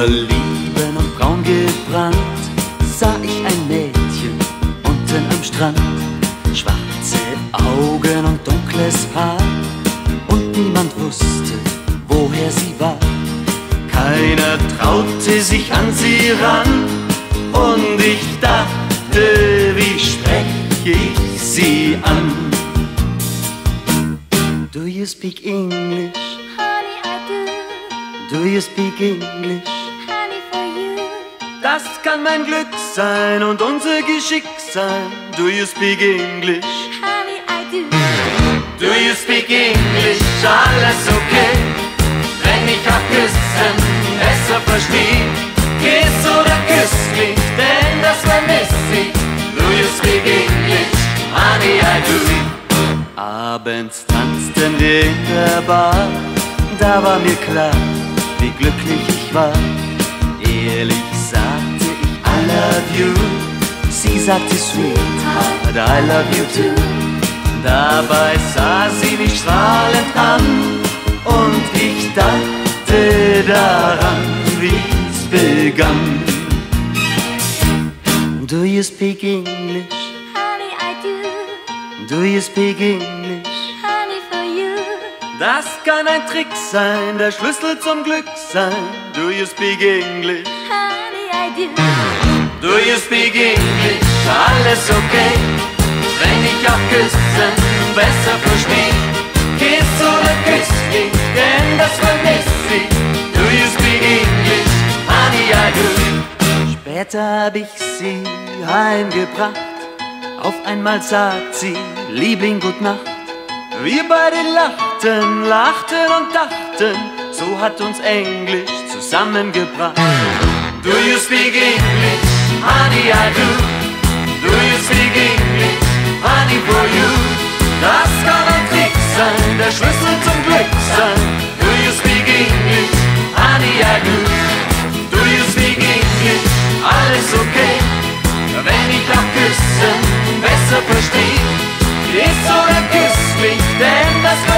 Verlieben und braun gebrannt, sah ich ein Mädchen unten am Strand. Schwarze Augen und dunkles Haar, und niemand wusste, woher sie war. Keiner traute sich an sie ran, und ich dachte, wie spreche ich sie an? Do you speak English? Honey, I do. Do you speak English? Honey, for you. Das kann mein Glück sein und unser Geschick sein. Do you speak English? Honey, I do. Do you speak English? Alles okay, wenn ich auch küssen besser versteh. Kiss oder küss mich, denn das vermiss ich. Do you speak English? Honey, I do. Abends tanzten wir in der Bar, da war mir klar, wie glücklich ich war. Ehrlich sagte ich I love you, sie sagte Sweetheart, I love you too. Dabei sah sie mich strahlend an, und ich dachte daran, wie's begann. Do you speak English? Honey, I do. Do you speak English? Honey, for you. Das kann ein Trick sein, der Schlüssel zum Glück sein. Do you speak English? Honey, I do. Do you speak English? Alles okay, wenn ich auch küssen besser versteh. Kiss oder küss mich, denn das vermiss ich. Do you speak English? Honey, I do. Später hab ich sie heimgebracht. Auf einmal sagt sie, Liebling, gut Nacht. Wir beide lachten, lachten und dachten, so hat uns Englisch zusammengebracht. Do you speak English? Honey, I do. Do you speak English? Honey, for you. Das kann ein Trick sein, der Schlüssel zum Glück sein. Do you speak English? Honey, I do. Do you speak English? Alles okay, wenn ich auch küssen besser versteh. Kiss oder küss mich, denn das